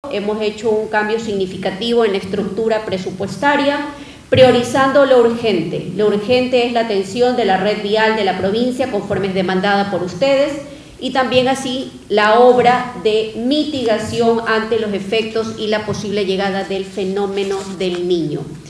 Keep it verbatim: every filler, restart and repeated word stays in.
Hemos hecho un cambio significativo en la estructura presupuestaria, priorizando lo urgente. Lo urgente es la atención de la red vial de la provincia, conforme es demandada por ustedes, y también así la obra de mitigación ante los efectos y la posible llegada del fenómeno del Niño.